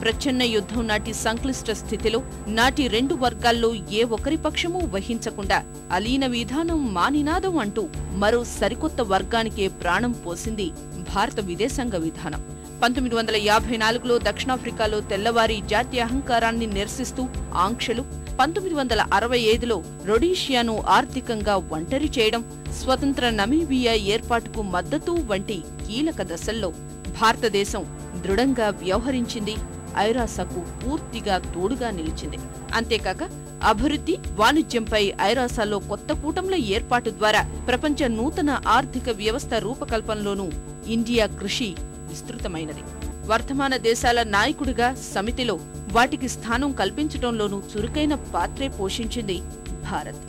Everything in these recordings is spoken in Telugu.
ప్రచ్ఛన్న యుద్ధం నాటి సంక్లిష్ట స్థితిలో నాటి రెండు వర్గాల్లో ఏ ఒక్కరి పక్షమూ వహించకుండా అలీన విధానం మా నినాదం అంటూ మరో సరికొత్త వర్గానికే ప్రాణం పోసింది భారత విదేశాంగ విధానం. 1954లో దక్షిణాఫ్రికాలో తెల్లవారి జాతీయ అహంకారాన్ని నిరసిస్తూ ఆంక్షలు, 1965లో రొడీషియాను ఆర్థికంగా ఒంటరి చేయడం, స్వతంత్ర నమీబియా ఏర్పాటుకు మద్దతు వంటి కీలక దశల్లో భారతదేశం దృఢంగా వ్యవహరించింది, ఐరాసకు పూర్తిగా తోడుగా నిలిచింది. అంతేకాక అభివృద్ధి, వాణిజ్యంపై ఐరాసాలో కొత్త కూటముల ఏర్పాటు ద్వారా ప్రపంచ నూతన ఆర్థిక వ్యవస్థ రూపకల్పనలోనూ ఇండియా కృషి విస్తృతమైనది. వర్తమాన దేశాల నాయకుడిగా సమితిలో వాటికి స్థానం కల్పించడంలోనూ చురుకైన పాత్రే పోషించింది భారత్.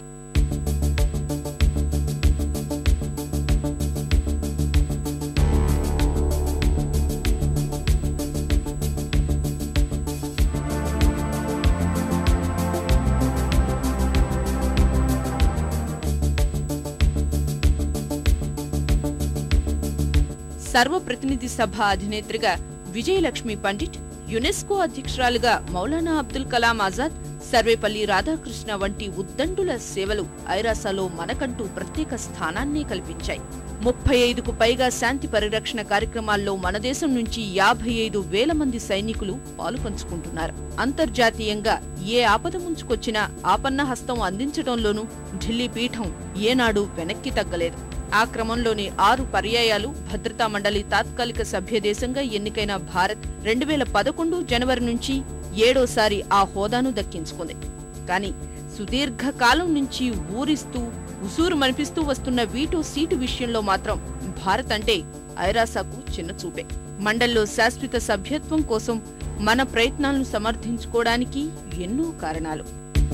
సర్వప్రతినిధి సభ అధినేత్రిగా విజయలక్ష్మి పండిట్, యునెస్కో అధ్యక్షురాలుగా మౌలానా అబ్దుల్ కలాం ఆజాద్, సర్వేపల్లి రాధాకృష్ణ వంటి ఉద్దండుల సేవలు ఐరాసాలో మనకంటూ ప్రత్యేక స్థానాన్ని కల్పించాయి. 35కు పైగా శాంతి పరిరక్షణ కార్యక్రమాల్లో మన దేశం నుంచి 55,000 మంది సైనికులు పాలుపంచుకుంటున్నారు. అంతర్జాతీయంగా ఏ ఆపద ముంచుకొచ్చినా ఆపన్న హస్తం అందించడంలోనూ ఢిల్లీ పీఠం ఏనాడు వెనక్కి తగ్గలేదు. ఆ క్రమంలోని 6 పర్యాయాలు భద్రతా మండలి తాత్కాలిక సభ్యదేశంగా ఎన్నికైన భారత్ 2011 జనవరి నుంచి 7వసారి ఆ హోదాను దక్కించుకుంది. కానీ సుదీర్ఘకాలం నుంచి ఊరిస్తూ ఉసూరు మనిపిస్తూ వస్తున్న వీటో సీటు విషయంలో మాత్రం భారత్ అంటే ఐరాసాకు చిన్నచూపే. మండలిలో శాశ్వత సభ్యత్వం కోసం మన ప్రయత్నాలను సమర్థించుకోవడానికి ఎన్నో కారణాలు.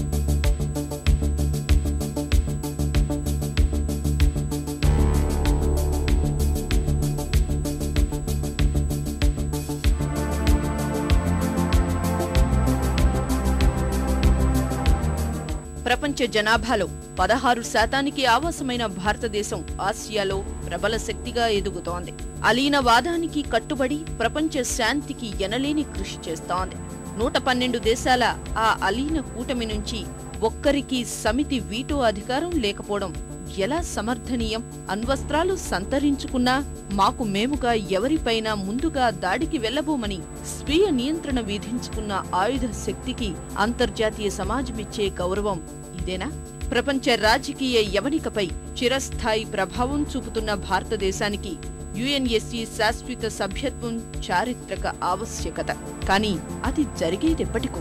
ప్రపంచ జనాభాలో 16% ఆవాసమైన భారతదేశం ఆసియాలో ప్రబల శక్తిగా ఎదుగుతోంది. అలీనవాదానికి కట్టుబడి ప్రపంచ శాంతికి ఎనలేని కృషి చేస్తోంది. 112 దేశాల ఆ అలీన కూటమి నుంచి ఒక్కరికి సమితి వీటో అధికారం లేకపోవడం ఎలా సమర్థనీయం? అణ్వస్త్రాలు సంతరించుకున్నా మాకు మేముగా ఎవరిపైనా ముందుగా దాడికి వెళ్లబోమని స్వీయ నియంత్రణ విధించుకున్న ఆయుధ శక్తికి అంతర్జాతీయ సమాజమిచ్చే గౌరవం ఇదేనా? ప్రపంచ రాజకీయ యవనికపై చిరస్థాయి ప్రభావం చూపుతున్న భారతదేశానికి యుఎన్ఎస్సి శాశ్వత సభ్యత్వం చారిత్రక ఆవశ్యకత. కానీ అది జరిగేదెప్పటికో.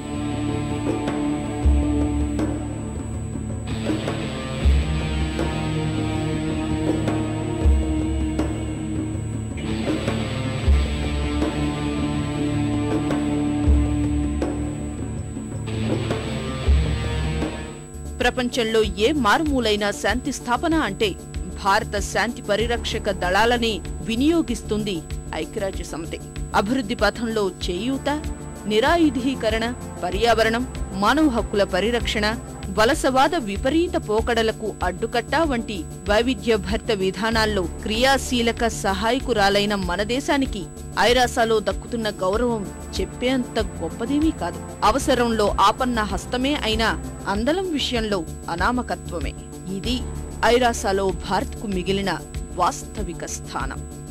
ప్రపంచంలో ఏ మారుమూలైన శాంతి స్థాపన అంటే భారత శాంతి పరిరక్షక దళాలనే వినియోగిస్తుంది ఐక్యరాజ్య సమితి. అభివృద్ధి పథంలో చేయూత, నిరాయుధీకరణ, పర్యావరణం, మానవ హక్కుల పరిరక్షణ, వలసవాద విపరీత పోకడలకు అడ్డుకట్ట వంటి వైవిధ్యభరిత విధానాల్లో క్రియాశీలక సహాయకురాలైన మన దేశానికి ఐరాసాలో దక్కుతున్న గౌరవం చెప్పేంత గొప్పదేమీ కాదు. అవసరంలో ఆపన్న హస్తమే అయినా అందలం విషయంలో అనామకత్వమే. ఇది ఐరాసాలో భారత్కు మిగిలిన వాస్తవిక స్థానం.